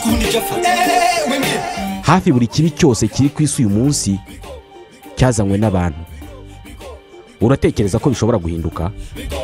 hafi buri kibi cyose kiri ku isi uyu munsi cyazanywe n'abantu. Uratekereza ko bishobora guhinduka?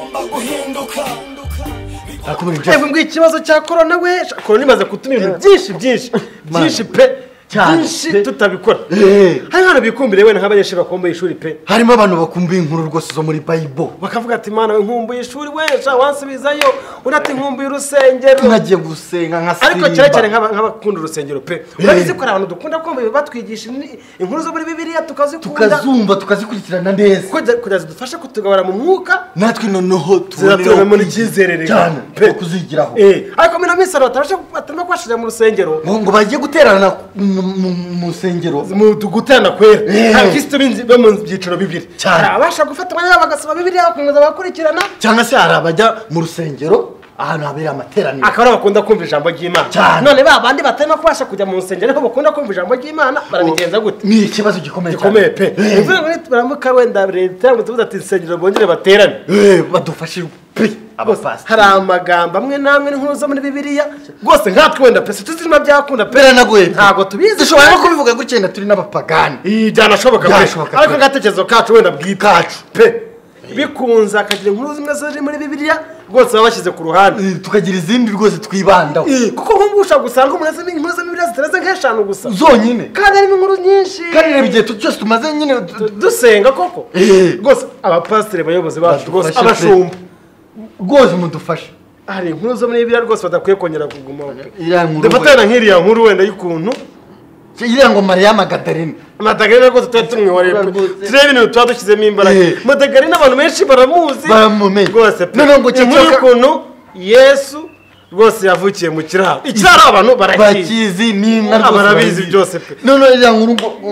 Mbwira ikibazo cya corona we. Corona imaze kutuma ibintu byinshi pe. Byinshi tutabikora. Hari hano bikumbire we nk'abanyeshuri bakomboye ishuri pe. Harimo abantu bakumbuye inkuru rwose zo muri Bible. Bakavuga ati mana we nkumbuye ishuri we wansubizayo. Unati nkumbuye urusengero. Nagiye gusenga nka Simba. Ariko cyane nk'abakunda urusengero pe. Urabizi ko abantu dukunda kumva batwigisha inkuru zo muri Bibiliya tukazumva tukazikurikirana neza. Kugira zidufashe kutugabara mu mwuka. Natwe noneho tubonera muri cyizerere cyane pe kuzigiraho. Ariko mina misaro atarimo kwashira mu rusengero. Ngo bagiye guterana mu rusengero. Mu guterana kwera. Kristo binzi bo mu byiciro bibiri. Abasha gufata umwanya bagasoma Bibiliya bakomeza bakurikirana. Cyangwa se arabajya mu rusengero ahantu habera amateraniro. Akaba bakunda kumva ijambo ry'Imana. None babandi batarimo kubasha kujya mu rusengero ko bakunda kumva ijambo ry'Imana barabigenza gute? Ni ikibazo gikomeye pe. Imvuga ngo turamuka wenda leta mutuvuza ati insengero bongere baterane. Badufashe pe. Hari amagambo amwe namwe n'inkuru zo muri Bibiliya rwose nkatwe wenda pe tuzima byakunda pe naguye ntago tubizi dushobora no kubivuga gukenda turi n'abapagani. Byanashoboka pe. Ariko gatekerezo kacu wenda bwikacu pe bikunza akagira inkuru zimwe ziri muri Bibiliya rwose babashyize ku ruhande tukagira izindi rwose twibandaho. Kuko nk'ubu ushaka gusanga umuntu azanye inkuru zo muri Bibiliya ziteretse nk'eshanu gusa zonyine kandi harimo inkuru nyinshi kandi reba igihe cyose tumaze nyine dusenga koko rwose abapasiteri bayobozi bacu rwose abashumba rwose mudufashe. Hari inkuru zo muri Bibiliya rwose badakwiye kongera kugumaho pe. Dufatana nk'iriya nkuru wenda y'ukuntu iriya ngo Mariya Magadarena rwose tutari tumwihoreye pe. Turebe ibintu tuba dushyizemo imbaraga. Magadarena abantu benshi baramuzi rwose pe. Inkuru y'ukuntu Yesu rwose yavukiye mu kiraro. Ikiraro abantu barakizi n'inka barabizi byose pe. None iriya nkuru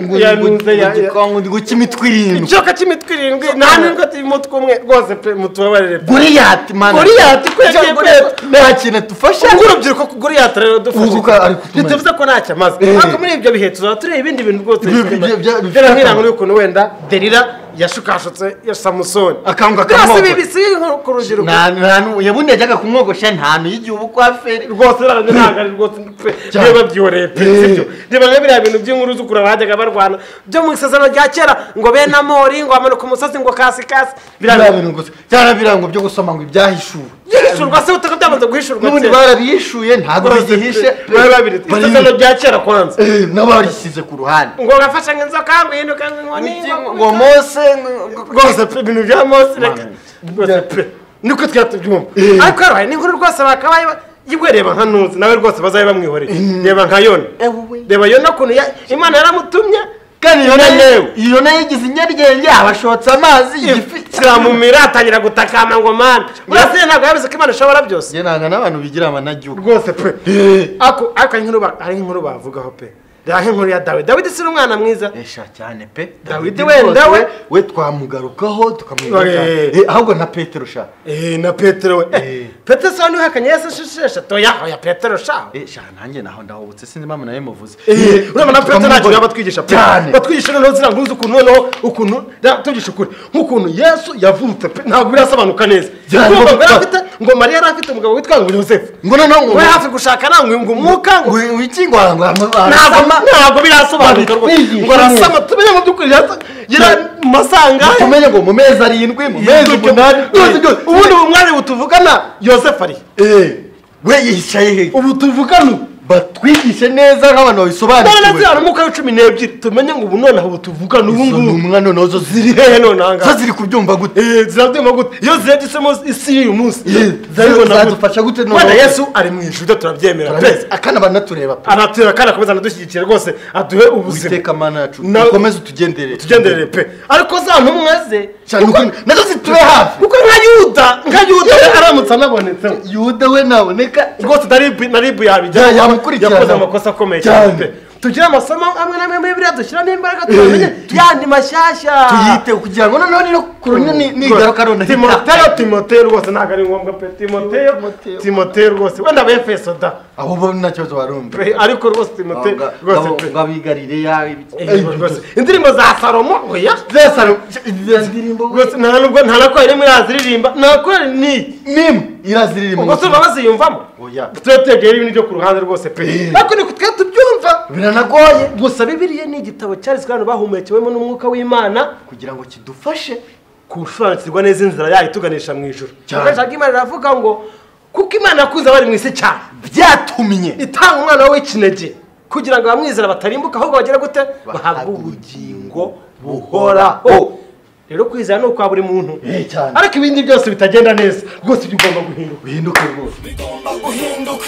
ngo cy'imitwe irindwi. Icoka cy'imitwe irindwi nta nubwo turimo twumwe rwose pe mutubabarire pe. Goliath mana. Goliath ko yagiye pe. Nta kintu tufasha. Urubyiruko ko Goliath rero dufasha. Tuvuze ko nta cyamaze. Ariko muri ibyo bihe tuzaba tureba ibindi bintu rwose. Bya nk'irango y'ukuntu wenda Delila yashukashutse ya Samusoni akanga kamoko bibisi ku rubyiruko. Yabundi yajyaga kumwogosha ntantu y'igihugu kwa feri rwose ntabwo rwose pe byihoreye pe sibyo. Reba nk'ibiriya bintu by'inkuru z'ukura bajyaga barwana byo mu isezerano rya kera ngo bene Amori ngo amanuka umusozi ngo kasi biriya bintu gusa cyara birango byo gusoma ngo ibyahishuwe yishurwa se utakabyamaze guhishurwa n'ubundi barabishuye ntago bigihishe babiri isezerano rya kera kwanza n'abarishyize ku ruhande ngo gafasha nk'inzoka ngo yinuka ngo Mose rwose pe ibintu bya Mose rwose pe niko twatubyumva. Ariko hari n'inkuru rwose bakabaye yigwe reba nka Nuzi nawe rwose bazaye bamwihoreye. Reba nka Yona. Reba Yona kuntu Imana yaramutumye kandi Yona yigize inyarwenge abashotse amazi igifi kiramumira atangira gutakama ngo mana. Urase ntabwo yabize ko Imana ishobora byose. Ye nanga n'abantu bigira amanajyo rwose pe. Ako inkuru bavugaho pe. Dahe nkuru ya Dawidi si umwana mwiza cyane pe. Dawidi wenda we twamugarukaho tukamwibuka ahubwo na Petero sha na Petero we Petero sa ni hakanye Yesu shishesha toya ya Petero sha sha nanjye naho ndahubutse sinzi mama naye muvuze urabona Petero nacyo yabatwigisha pe batwigisha no zira nkuzi ukuntu no ukuntu tugisha ukuri nk'ukuntu Yesu yavutse pe ntabwo birasobanuka neza ngo Mariya arafite umugabo witwa ngo Yosefu ngo noneho we hafi gushaka nangwe ngo umwuka ngo wikingwa ngo ntabwo birasobanuka rwose ngo arasama tumenye mu by'ukuri yira masanga tumenye ngo mu mezi 7 mu mezi 8 ubundi umwari butuvugana Yosefu ari we yicaye he ubu tuvugana batwigishe neza nk'abantu babisobanukiwe none zira mu ka 12 tumenye ngo ubu none aho tuvugana ubu ngubu umwana nozo ziri hehe none anga ziri kubyumva gute zirabyumva gute iyo ziragisemo isi y'uyu munsi zaribona dufasha gute none Yesu ari mu ijuru turabyemera pe akana banatureba pe aratura kana komeza nadushyigikira rwose aduhe ubuzima witeka mana yacu ukomeze tugendere pe ariko za ntumwaze nazo zitube hafi kuko nka Yuda aramutse anabonetse Yuda we naboneka rwose naribu yabijya yakoze amakosa akomeye cyane pe tugira amasomo amwe n'amwe muri biriya dushyiramo imbaraga tumenye yandi mashyashya tuyite kugira ngo noneho no kurunyo nigaruka none Timoteyo rwose ntabwo ari ngombwa pe Timoteyo rwose wenda abefeso da abo bo nta kibazo barumva ariko rwose Timoteyo rwose pe babigarire yawe indirimbo za Salomo oya za Salomo indirimbo rwose nta nako irimo yaziririmba nako ni iraziririmba ubwo se baziyumvamo oya tutegera ibintu byo ku ruhande rwose pe ariko niko twe tubyumva biranagoye gusa Bibiliya ni igitabo cyanditswe abantu bahumekewemo n'umwuka w'Imana kugira ngo kidufashe kusobanukirwa neza inzira yayo ituganisha mu ijuru cyangwa Imana iravuga ngo kuko Imana yakuze abari mu isi cyane byatumye itanga umwana w'ikinege kugira ngo abamwizera batarimbuka ahubwo bagera gute bahabwe ubugingo buhoraho rero kwizera no kwa buri muntu ariko ibindi byose bitagenda neza rwose ugomba guhinduka rwose